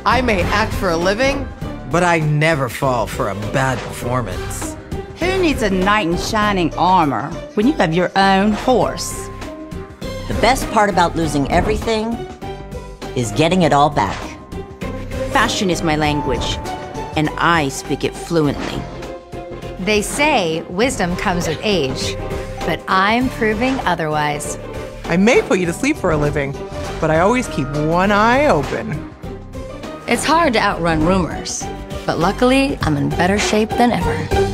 I may act for a living, but I never fall for a bad performance. Who needs a knight in shining armor when you have your own horse? The best part about losing everything is getting it all back. Fashion is my language, and I speak it fluently. They say wisdom comes with age, but I'm proving otherwise. I may put you to sleep for a living, but I always keep one eye open. It's hard to outrun rumors, but luckily I'm in better shape than ever.